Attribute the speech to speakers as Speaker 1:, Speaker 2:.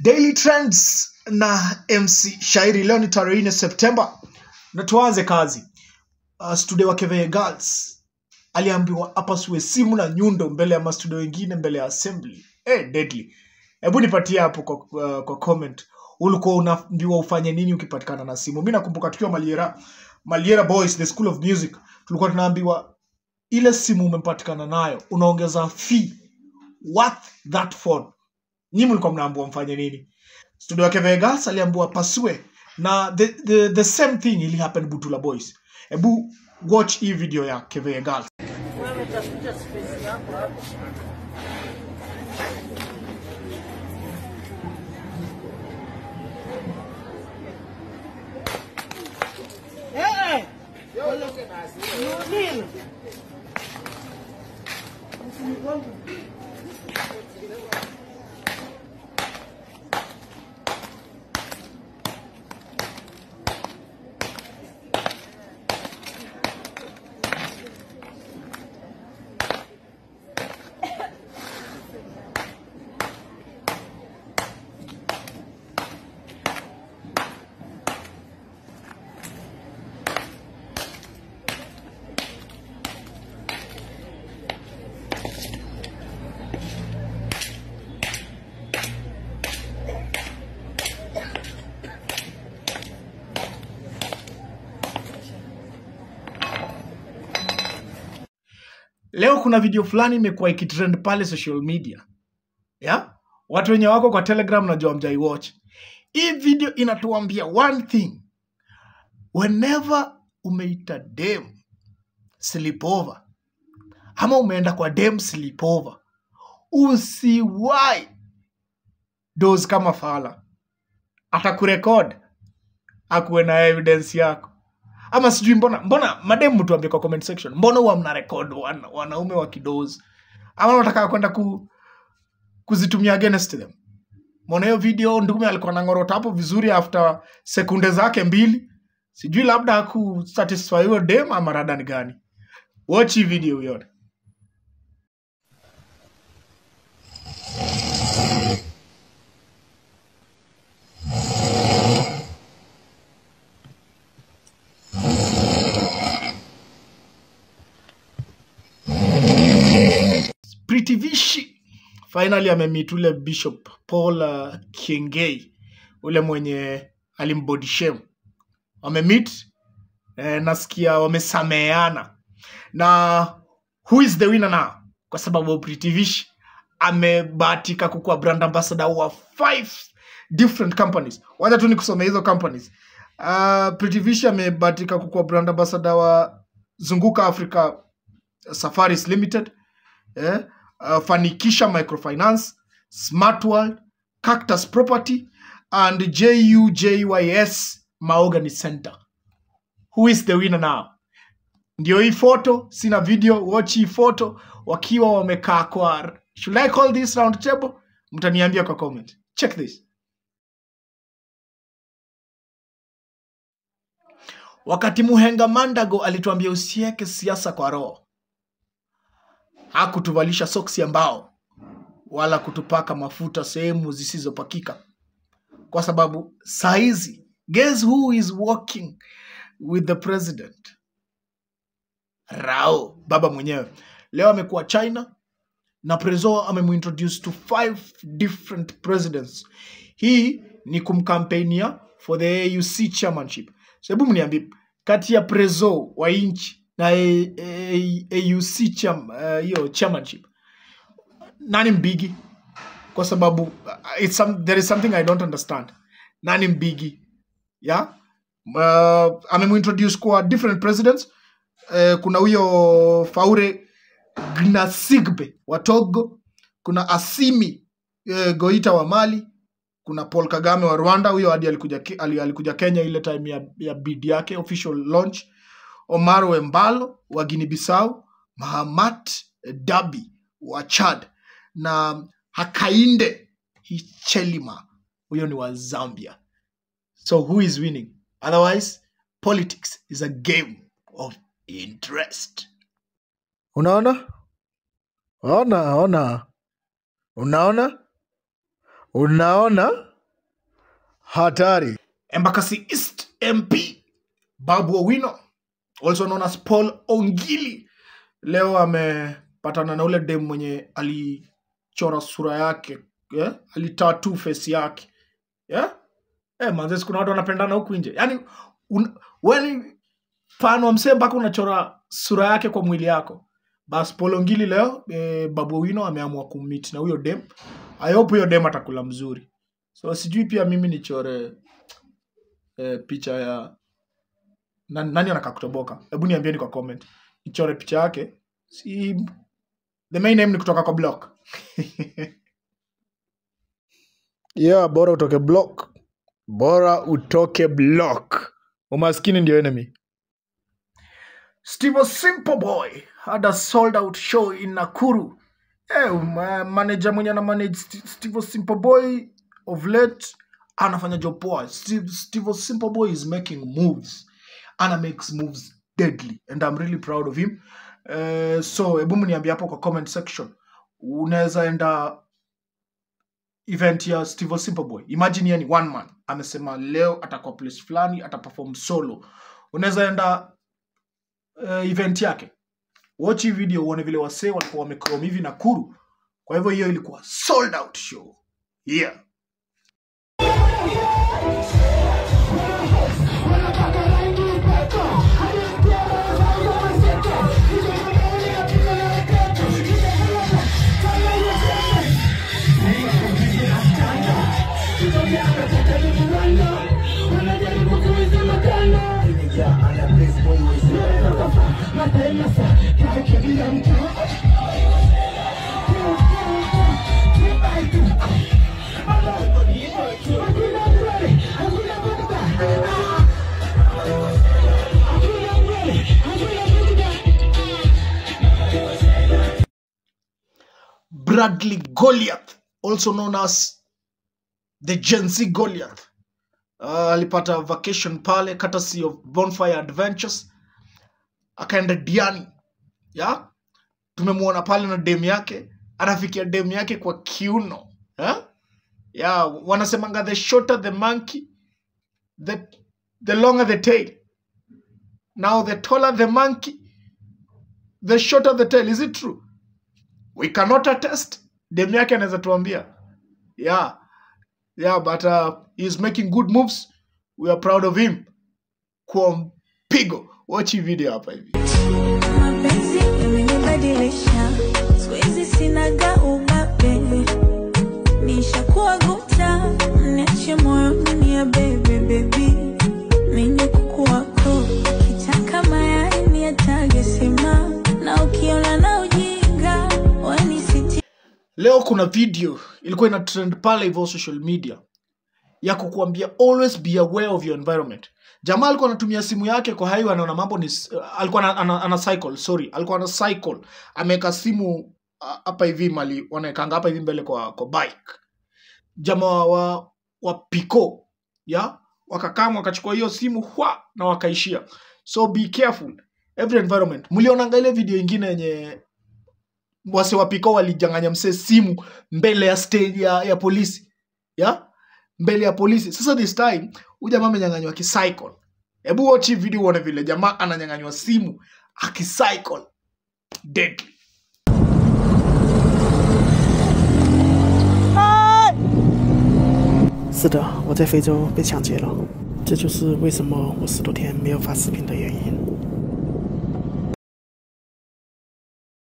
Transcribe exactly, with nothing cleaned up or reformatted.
Speaker 1: Daily Trends na M C Shairi. Leo ni tarehe nne Septemba na tuanze kazi. Uh, studio wa Keveye Girls aliambiwa apasue simu na nyundo mbele ya mastudio wengine mbele ya assembly. Eh, deadly. Hebu nipatie hapo kwa, uh, kwa comment. Ulikuwa unaambiwa ufanye nini ukipatikana na simu? Mimi nakumbuka tukiwa Maliera, Maliera Boys, the School of Music, tulikuwa tunaambiwa ile simu umepatikana nayo unaongeza fee worth that phone. Nyinyi mlikuwa mnaambiwa mfanye nini? Studio ya Keveye Girls aliambiwa pasue na the, the, the same thing ili happen Butula Boys. Hebu watch hii video ya Keveye Girls.
Speaker 2: Wewe tafuta space yako hapo. Eh! Yo look at us. You nini?
Speaker 1: Leo kuna video fulani imekuwa ikitrend pale social media. Yeah? Watu wenye wako kwa Telegram najua mjai watch. Hii video inatuambia one thing. Whenever umeita dem sleepover, ama umeenda kwa dem sleepover, usiwai doze kama fala. Atakurecord, akuwe na evidence yako. Ama sijui mbona, mbona mademu mtu ambie kwa comment section, mbona huwa mna record wana, wanaume wa kidozi? Ama unataka kwenda ku, kuzitumia against them? Mbona hiyo video ndume alikuwa anangorota hapo vizuri after sekunde zake mbili. Sijui labda haku satisfy hiyo dem ama rada ni gani. Watch hii video yote. Pretty Vishi finally amemeet ule Bishop Paul uh, Kiengei, ule mwenye alimbody shame. Wamemeet, eh, nasikia wamesameheana. Na who is the winner now? Kwa sababu Pretty Vishi amebahatika kukuwa brand ambassador wa five different companies. Wacha tu nikusomea hizo companies. Uh, Pretty Vishi amebahatika kukuwa brand ambassador wa Zunguka Africa Safaris Limited, eh, uh, Fanikisha Microfinance, Smart World, Cactus Property, and J U J Y S Mahogany Center. Who is the winner now? Ndio hii photo, sina video, watch hii photo wakiwa wamekaa kwa, should I call this round table? Mtaniambia kwa comment. Check this. Wakati Muhenga Mandago alituambia usieke siasa kwa roho, hakutuvalisha soksi ambao wala kutupaka mafuta sehemu zisizopakika. Kwa sababu saizi, guess who is working with the president? Rao, baba mwenyewe. Leo amekuwa China na Prezo amemuintroduce to five different presidents. Hii ni kumkampenia for the A U C chairmanship. So hebu mniambie, kati ya Prezo wa inchi na A U C cham, uh, chairmanship, nani mbigi? Kwa sababu uh, it's some, there is something I don't understand. Nani mbigi? Yeah? Uh, amemuintroduce kwa different presidents. Uh, kuna huyo Faure Gnassingbe wa Togo, kuna Assimi uh, Goita wa Mali, kuna Paul Kagame wa Rwanda, huyo hadi alikuja, alikuja Kenya ile time ya, ya bid yake official launch. Omar Wembalo wa Guinea Bissau, Mahamat Dabi wa Chad, na Hakainde Hichilema, huyo ni wa Zambia. So who is winning? Otherwise, politics is a game of interest.
Speaker 3: Unaona? Ona, ona. Unaona? Unaona? Hatari.
Speaker 1: Embakasi East M P Babu Owino, also known as Paul Ongili, leo amepatana na ule dem mwenye alichora sura yake, yeah? Alitattoo face yake. Yeah? Eh, manze kuna watu wanapendana huku nje. Yaani wewe fan wa msee mpaka unachora sura yake kwa mwili yako. Bas Paul Ongili leo eh, Babu Owino ameamua kummeet na huyo dem. I hope huyo dem atakula mzuri. So sijui pia mimi nichore eh, picha ya nani, nani anaka kutoboka. Hebu niambieni kwa comment. Nichore picha yake. Si the main name ni kutoka kwa block.
Speaker 3: Yeah, bora utoke block. Bora utoke block. Umaskini ndio enemy.
Speaker 1: Steve Simple Boy had a sold out show in Nakuru. Eh, manager mwenye na manage Steve Simple Boy of late anafanya job poa. Steve, Steve Simple Boy is making moves. Ana makes moves deadly and I'm really proud of him. Uh, so hebu mniambie hapo kwa comment section. Unaweza enda event ya Steve Simple Boy. Imagine yeye ni one man. Amesema leo atakuwa place fulani, ataperform solo. Unaweza enda uh, event yake. Watch hii video uone vile wasee walikuwa wamechrome hivi Nakuru. Kwa hivyo hiyo ilikuwa sold out show. Yeah. Bradley Goliath, also known as the Gen Z Goliath, uh, alipata vacation pale courtesy of Bonfire Adventures, akaenda Diani. Yeah? Tumemuona pale na dem yake, anafikia dem yake kwa kiuno. Yeah? Yeah, wanasemanga the shorter the monkey, the, the longer the tail. Now the taller the monkey, the shorter the tail. Is it true? We cannot attest. Dem yake anaweza tuambia. Yeah. Yeah, but uh, he's making good moves. We are proud of him. Kwa mpigo. Watch hii video hapa hivi.
Speaker 4: Mapenzi imenibadilisha. Siwezi sinaga ubabe. Nishakuwa guta. Niache moyoni ya baby baby. Mimi kuku wako. Kitaka mayai ni atage sema. Na ukiona na ujinga. Wani siti.
Speaker 1: Leo kuna video ilikuwa ina trend pale hivyo social media ya kukuambia always be aware of your environment. Jamaa alikuwa anatumia simu yake kwa highway, anaona mambo ni uh, alikuwa ana, ana, ana cycle, sorry, alikuwa ana cycle. Ameka simu hapa uh, hivi mali wanaekanga hapa hivi mbele kwa kwa bike. Jamaa wa wa Pico, ya wakakama wakachukua hiyo simu hwa na wakaishia. So be careful every environment. Mliona ile video nyingine yenye wase wa Pico walijanganya mse simu mbele ya stage ya, ya polisi. Ya? Mbele ya polisi. Sasa this time, huyu jamaa amenyanganywa kicycle. Hebu watch hii video uone vile jamaa ananyanganywa simu akicycle. Deadly.
Speaker 5: 是的，我在非洲被抢劫了，这就是为什么我十多天没有发视频的原因。